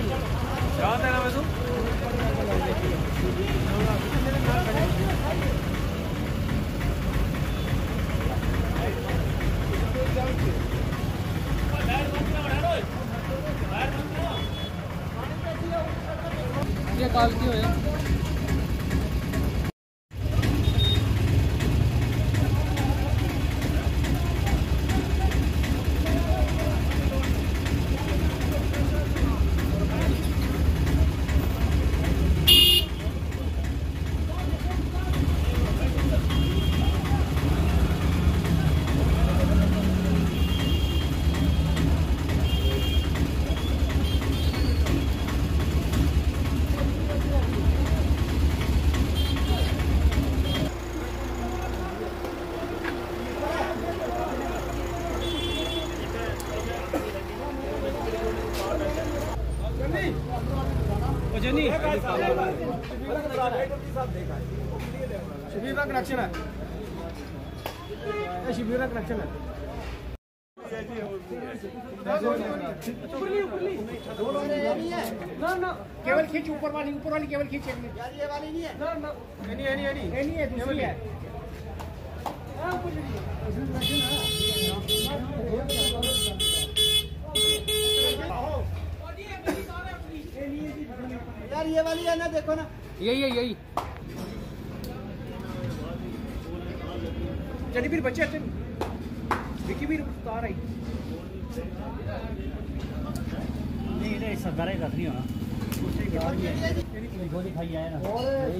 ये काल की हो शिविर का कनेक्शन है, शिविर का कनेक्शन है। केवल खींच ऊपर वाली केवल खींच। यार ये वाली नहीं है। नहीं है दूसरी है। यार ये वाली है ना, देखो ना, यही चलिए फिर बच्चे विकी भी उतार आई। नहीं सरदार रख रही हो ना, गोली खाई आया ना।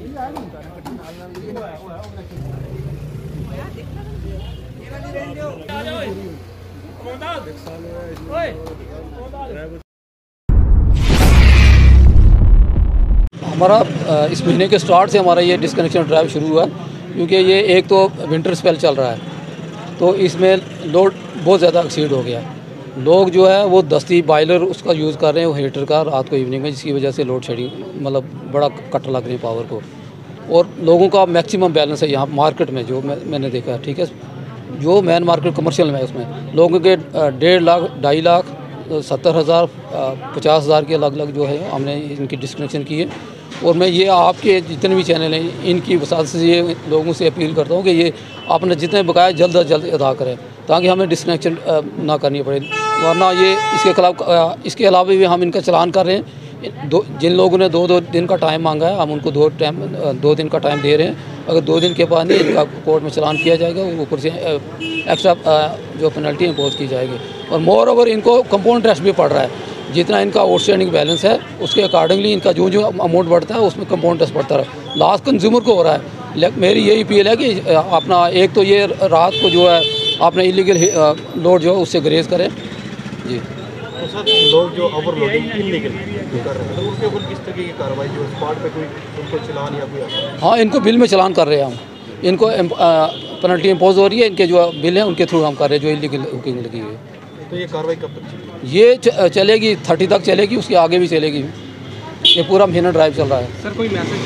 हमारा इस महीने के स्टार्ट से हमारा ये डिस्कनेक्शन ड्राइव शुरू हुआ, क्योंकि ये एक तो विंटर स्पेल चल रहा है, तो इसमें लोड बहुत ज़्यादा एक्सीड हो गया। लोग जो है वो दस्ती बॉयलर उसका यूज़ कर रहे हैं, वो हीटर का, रात को इवनिंग में, जिसकी वजह से लोड शेडिंग मतलब बड़ा कट लग रही है पावर को। और लोगों का मैक्सिमम बैलेंस है यहाँ मार्केट में, जो मैंने देखा है, ठीक है। जो मेन मार्केट कमर्शियल में है, उसमें लोगों के 1.5 लाख 2.5 लाख 70,000 50,000 के अलग अलग जो है हमने इनकी डिस्कनेक्शन की है। और मैं ये आपके जितने भी चैनल हैं इनकी वसात से ये लोगों से अपील करता हूँ कि ये आपने जितने बकाया जल्द अज जल्द अदा करें, ताकि हमें डिस्कनेक्शन ना करनी पड़े, वरना ये इसके अलावा भी हम इनका चलान कर रहे हैं। जिन लोगों ने 2 दिन का टाइम मांगा है, हम उनको 2 दिन का टाइम दे रहे हैं। अगर 2 दिन के बाद नहीं इनका कोर्ट में चलान किया जाएगा, ऊपर से एक्स्ट्रा जो पेनल्टी इम्पोज की जाएगी। और मोर ओवर इनको कंपाउंड इंटरेस्ट भी पड़ रहा है, जितना इनका आउटस्टैंडिंग बैलेंस है उसके अकॉर्डिंगली इनका जो अमाउंट बढ़ता है उसमें कंपाउंड इंटरेस्ट बढ़ता है, लास्ट कंज्यूमर को हो रहा है। मेरी यही अपील है कि अपना एक तो ये रात को जो है आपने इलीगल लोड जो है उससे ग्रेज करें जी। तो सर लोग जो ओवरलोडिंग इलीगल कर रहे हैं, तो उनके ऊपर किस तरीके की कार्रवाई, जो स्पॉट पे कोई उनको चलान या कोई? हाँ, इनको बिल में चलान कर रहे हैं हम, इनको पेनल्टी इम्पोज हो रही है, इनके जो बिल हैं उनके थ्रू हम कर रहे हैं, जो इलीगल बुकिंग लगी हुई है। तो ये कार्रवाई कब तक चलेगी? ये चलेगी 30 तक चलेगी, उसके आगे भी चलेगी। ये पूरा महीना ड्राइव चल रहा है। सर कोई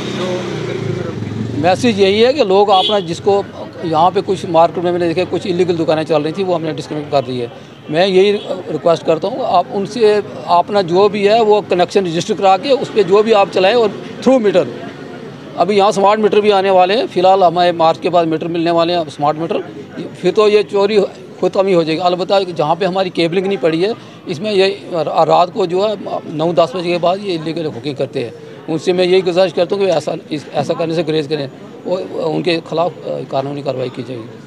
मैसेज यही है कि लोग अपना, जिसको यहाँ पे कुछ मार्केट में मैंने देखा कुछ इलीगल दुकानें चल रही थी, वो हमने डिस्कनेक्ट कर दी है। मैं यही रिक्वेस्ट करता हूँ आप उनसे अपना जो भी है वो कनेक्शन रजिस्टर करा के उस पर जो भी आप चलाएँ, और थ्रू मीटर। अभी यहाँ स्मार्ट मीटर भी आने वाले हैं, फिलहाल हमारे मार्च के बाद मीटर मिलने वाले हैं स्मार्ट मीटर, फिर तो ये चोरी खुद कम ही हो जाएगी। अलबत्ता जहाँ पे हमारी केबलिंग नहीं पड़ी है, इसमें ये रात को जो है 9-10 बजे के बाद ये इलीगल बुकिंग करते हैं। उनसे मैं यही गुजारिश करता हूँ कि ऐसा करने से गुरेज करें और उनके खिलाफ कानूनी कार्रवाई की जाएगी।